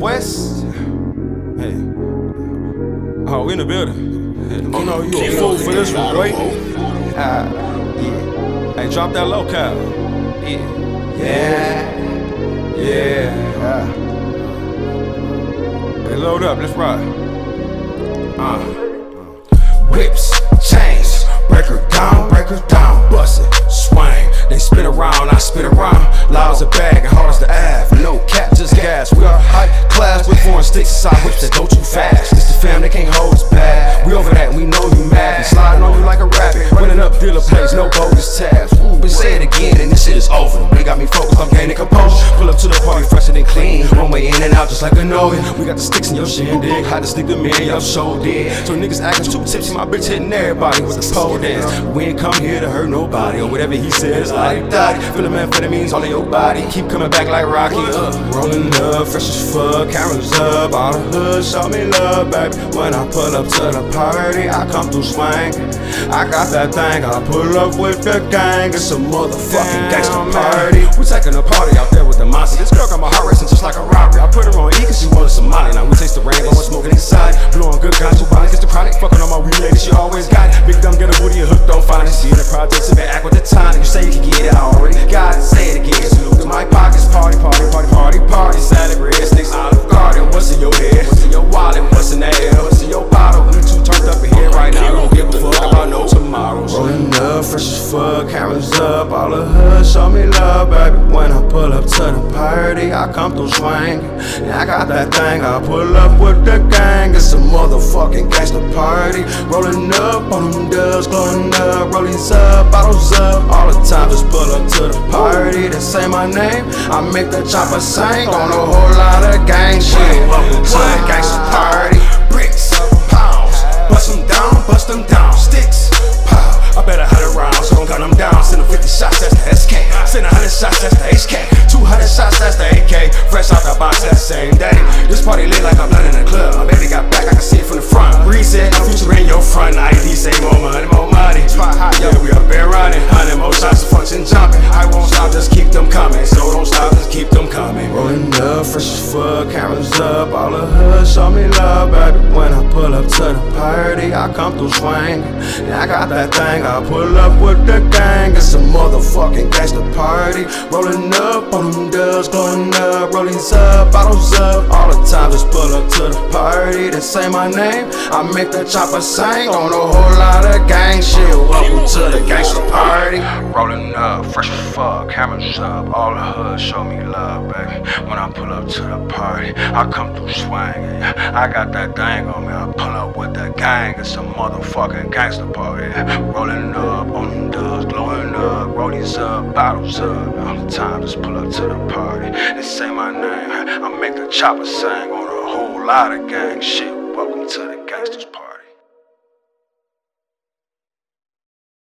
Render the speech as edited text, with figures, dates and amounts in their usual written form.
West. Hey. Oh, we in the building. Hey, Keno, you a fool for this one, boy. Yeah. Hey, drop that low cap. Yeah. Hey, load up, let's ride. Whips, chains, break her down, bust it, swing. They spin around, I spin around. Loud as a bag and hard as the Av. No cap, just gas. We are high class with foreign sticks inside whips that go too fast. This the fam, they can't hold us back. We over that, we know you mad. We sliding on you like a rabbit, running up dealer plays, no bogus tabs. Ooh, but say it again and this shit is over. They got me focused, I'm gaining composure. Pull up to the party fresher than clean. One way in and out just like a know-it. We got the sticks in your shindig, hot to stick them in your show dead. So niggas acting too tipsy, my bitch hitting everybody with the pole dance. We ain't come here to hurt nobody, or whatever he says like that. Feeling amphetamines all in your body, keep coming back like Rocky. Rolling up, fresh as fuck, cameras up, all the hood, show me love, baby. When I pull up to the party, I come through swinging. I got that thing, I pull up with the gang. It's a motherfucking gangster party. We taking a party out there with the monster. This girl got my heart racing just like a robbery. I put her on E cause she wanted some money. Now we taste the rainbow and smoking inside. Blowing good guns, you body, gets the chronic. Fucking on my weed lady, she always got it. Big dumb, get a booty, a hook, don't find it. See in the projects, if it act with the time. You say you can get it, I already got it. Say it again, so look through my pockets. Party, salad, red sticks, Olive Garden. What's in your head? What's in your wallet? What's in the air? What's in your bottle? We too turned up in here right now. Don't give a fuck about no tomorrows. Rolling up, fresh as fuck, cameras up, all the hood, show me love, baby. When I pull up to the party, I come through swinging. Yeah, I got that thing, I pull up with the gang. It's a motherfucking gangster party. Rolling up on them dubs, glowing up, rollings up, bottles up, all the time. Just pull up to the party, they say my name, I make the chopper sing on a whole lot of gang shit. Welcome to the gangster party. Bricks, pounds, bust them down, sticks, pow. I better hide around, so don't gun them down. Send them 50 shots, that's the SK. Send 100 shots, that's the HK. 200 shots, that's the AK. Fresh out the box that same day. This party lit like I'm blood in the club. My baby got back, I can see it from the front. Reset, future in your front. ID say more money. Spot hot, yeah, we up and running. 100 more shots of function jumping. I won't stop, just keep them coming. So don't stop, just keep them coming. Rolling up, fresh as fuck, cameras up, all the hood, show me love, baby. When I pull up to the party, I come through swinging. Yeah, I got that thing, I pull up with the gang. It's a motherfucking gangster party. Rolling up on them dubs, glowing up, rollings up, bottles up, all the time. Just pull up to the party, they say my name, I make the chopper sing on a whole lot of gang shit. Welcome to the gangster party. Rolling up, fresh as fuck, cameras up, all the hood, show me love, baby. When I pull up to the party, I come through swinging. I got that thing on me, I pull up with the gang. It's a motherfucking gangster party. Rolling up on them dubs, glowing up, roadies up, bottles up, all the time. Just pull up to the party, they say my name, I make the chopper sing on a whole lot of gang shit. Welcome to the gangsters party.